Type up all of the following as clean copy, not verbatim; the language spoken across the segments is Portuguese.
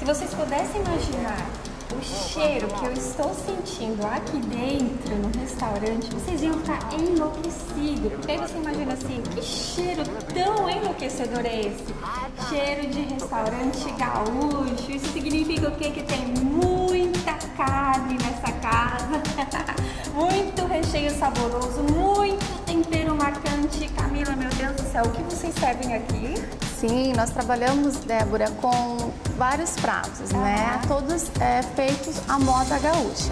vocês pudessem imaginar o cheiro que eu estou sentindo aqui dentro no restaurante, vocês iam ficar enlouquecidos. Porque aí você imagina assim, que cheiro tão enlouquecedor é esse? Cheiro de restaurante gaúcho. Isso significa o quê? Que tem muita carne nessa casa, muito recheio saboroso, muito tempero marcante. Camila, meu Deus do céu, o que vocês servem aqui? Sim, nós trabalhamos, Débora, com vários pratos, né? Todos feitos à moda gaúcha.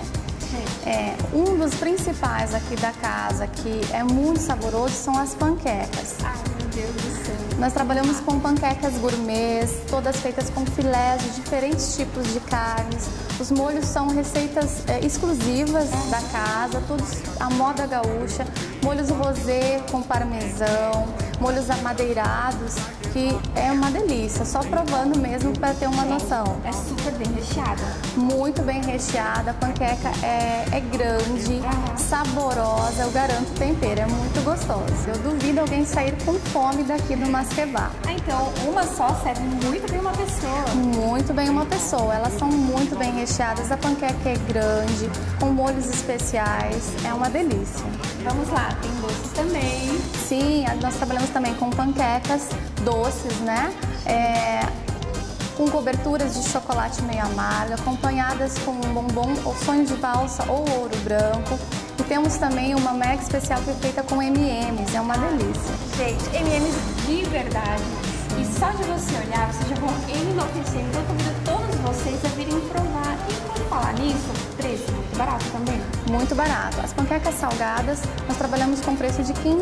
Um dos principais aqui da casa, que é muito saboroso, são as panquecas. Ai, meu Deus do céu. Nós trabalhamos com panquecas gourmets, todas feitas com filés de diferentes tipos de carnes. Os molhos são receitas exclusivas da casa, todos à moda gaúcha. Molhos rosé com parmesão, molhos amadeirados, que é uma delícia, só provando mesmo para ter uma noção. É super bem recheada. Muito bem recheada, a panqueca é grande, saborosa, eu garanto o tempero, é muito gostoso. Eu duvido alguém sair com fome daqui do Masquebá. Ah, então uma só serve muito bem uma pessoa. Muito bem uma pessoa, elas são muito bem recheadas, a panqueca é grande, com molhos especiais, é uma delícia. Vamos lá, tem doces também. Sim, nós trabalhamos também com panquecas doces, né? Com coberturas de chocolate meio amargo, acompanhadas com um bombom ou sonho de valsa ou ouro branco. E temos também uma mega especial que é feita com M&M's, é uma delícia. Gente, M&M's de verdade. E só de você olhar, vocês já vão enlouquecer. Então eu convido todos vocês a virem provar. E por falar nisso, preço muito barato também? Muito barato. As panquecas salgadas, nós trabalhamos com preço de R$15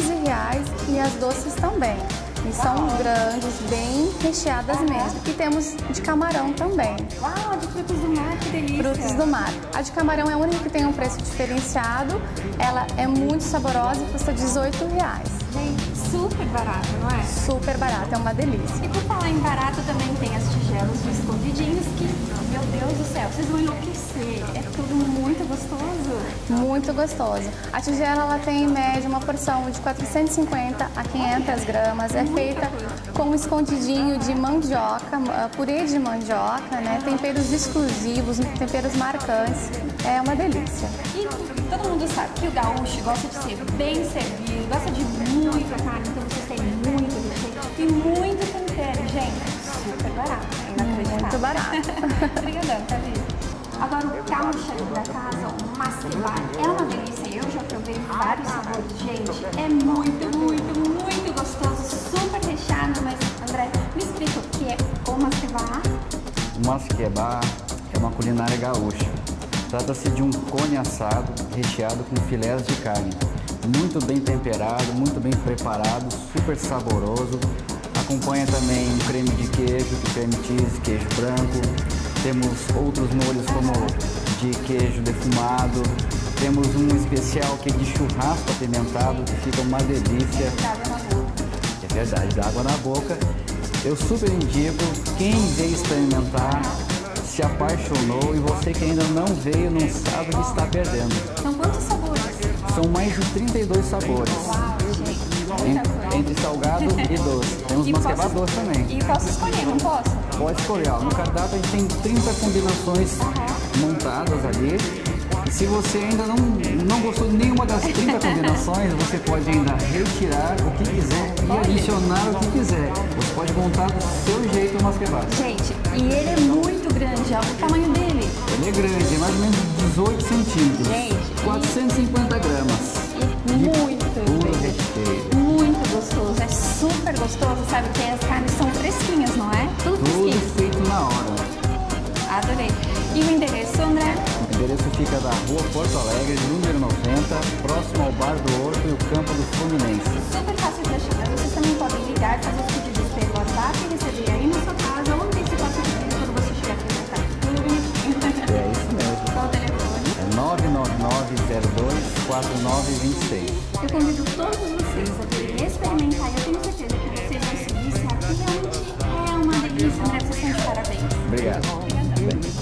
e as doces também. E são grandes, bem recheadas mesmo. E temos de camarão também. Uau, de frutos do mar, que delícia! Frutos do mar. A de camarão é a única que tem um preço diferenciado. Ela é muito saborosa e custa R$18. Gente, super barato, não é? Super barato, é uma delícia. E por falar em barato, também tem as tigelas de escondidinhos que, meu Deus do céu, vocês vão enlouquecer. É tudo muito gostoso. Muito gostoso. A tigela, ela tem em média uma porção de 450 a 500 gramas. É feita com um escondidinho de mandioca, purê de mandioca, né? Temperos exclusivos, temperos marcantes. É uma delícia. E todo mundo sabe que o gaúcho gosta de ser bem servido, gosta de muita carne, então vocês têm muito recheio e muito tempero. Gente, super barato, inacreditável. Muito barato. Obrigadão, Camila. Agora o carro-chefe da casa, o Masquebá, é uma delícia. Eu já provei vários sabores, gente. É muito, muito, muito gostoso, super recheado. Mas, André, me explica o que é o Masquebá? O Masquebá é uma culinária gaúcha. Trata-se de um cone assado recheado com filés de carne. Muito bem temperado, muito bem preparado, super saboroso. Acompanha também um creme de queijo, creme cheese, queijo branco. Temos outros molhos como de queijo defumado. Temos um especial que é de churrasco apimentado, que fica uma delícia. Dá água na boca. É verdade, dá água na boca. Eu super indico, quem veio experimentar, se apaixonou, e você que ainda não veio, não sabe o que está perdendo. São quantos sabores? São mais de 32 sabores. Uau, gente, muita coisa. Entre salgado e doce. Temos E masquebá posso- doce também. E posso escolher, não posso? Pode escolher, ó. No cardápio a gente tem 30 combinações montadas ali. E se você ainda não gostou de nenhuma das 30 combinações, você pode ainda retirar o que quiser e adicionar o que quiser. Você pode montar do seu jeito o masquebá. Gente, e ele é muito grande, ó, o tamanho dele. Ele é grande, é mais ou menos 18 centímetros. Gente, 450 gramas. E muito, Puro recheio. muito gostoso. É super gostoso, sabe? Porque as carnes são fresquinhas, não é? Tudo Tudo fresquinho. feito na hora. Adorei. E o endereço, André? O endereço fica da Rua Porto Alegre, número 90, próximo ao Bar do Horto e o Campo do Fluminense. Super fácil de achar. Vocês também podem ligar, fazer os pedidos pelo WhatsApp e receber aí na sua casa ou antecipar seus pedidos quando você chegar aqui. Tá tudo bonitinho. É isso mesmo. Qual o telefone? É 999-02-4926. Eu convido todos vocês a virem experimentar e eu tenho certeza que vocês vão se viciar, porque realmente é uma delícia, André, vocês estão de parabéns. Obrigado.